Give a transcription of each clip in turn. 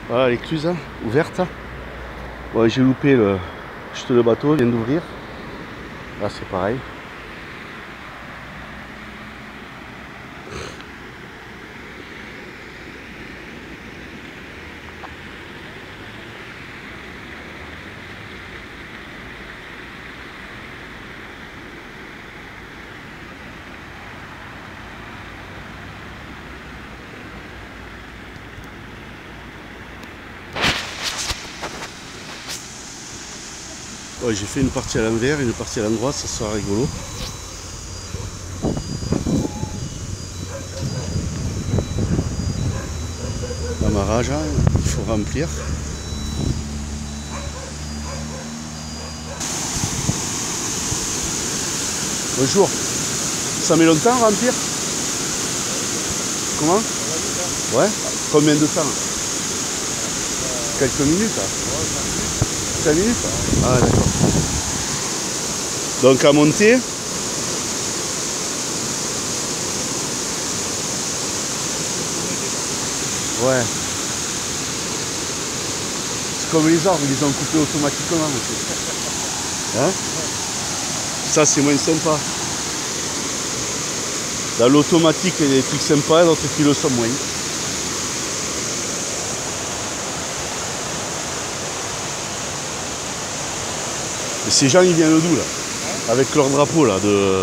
Voilà l'écluse hein, ouverte. Bon, j'ai loupé juste le bateau, il vient d'ouvrir. Là c'est pareil. Ouais, j'ai fait une partie à l'envers et une partie à l'endroit, ça sera rigolo. L'amarrage, hein, il faut remplir. Bonjour. Ça met longtemps à remplir? Comment? Ouais. Combien de temps? Quelques minutes? 5 minutes? Ah d'accord. Donc à monter. Ouais. C'est comme les arbres, ils les ont coupés automatiquement aussi. Hein? Ça c'est moins sympa. Dans l'automatique, il y a des trucs sympas, d'autres qui le sont moins. Et ces gens ils viennent d'où là? Avec leur drapeau là de.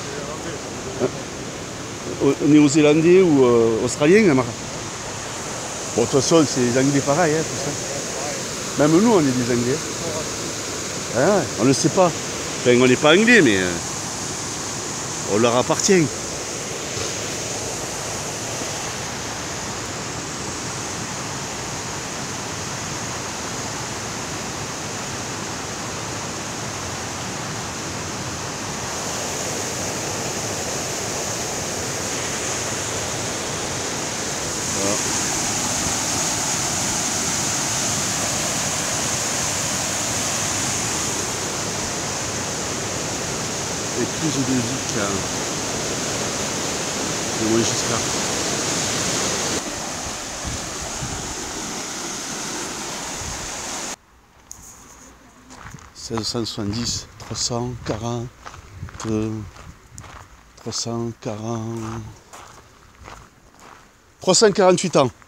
Néo-zélandais ou australien? Bon, de toute façon, c'est les Anglais pareil, hein, tout ça. Même nous, on est des Anglais. Ah, on ne le sait pas. Enfin, on n'est pas Anglais, mais on leur appartient. Voilà. Écluse de Vic, de Montgiscard. « 1670, 340, 348 ans.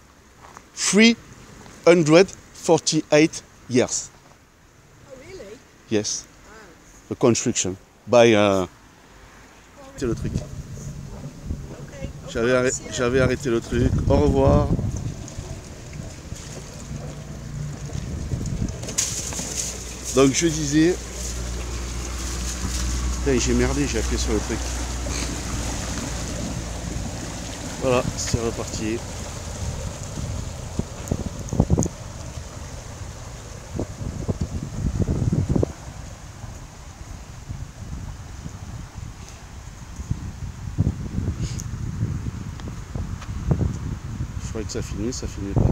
348 years. Oh, really? Yes. Wow. The construction. By c'est le truc. Okay. J'avais arrêté le truc. Au revoir. Donc je disais. Putain, j'ai merdé, j'ai appuyé sur le truc. Voilà, c'est reparti. Je croyais que ça finit pas.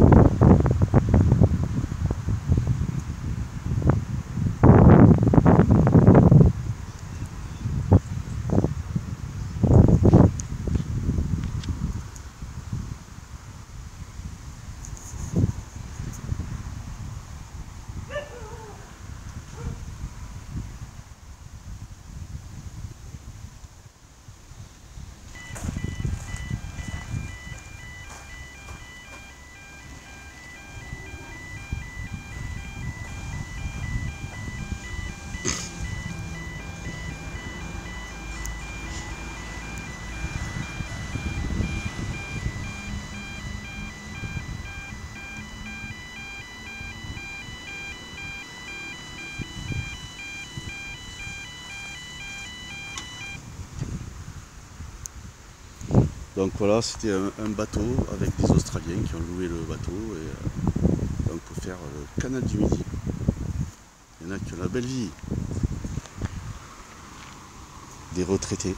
Donc voilà, c'était un bateau avec des Australiens qui ont loué le bateau et donc pour faire le canal du Midi. Il y en a qui ont la belle vie. Des retraités.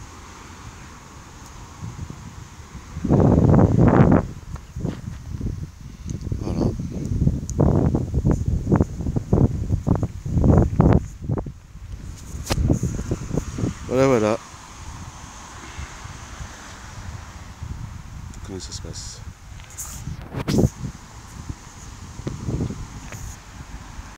Voilà. Voilà. Comment ça se passe?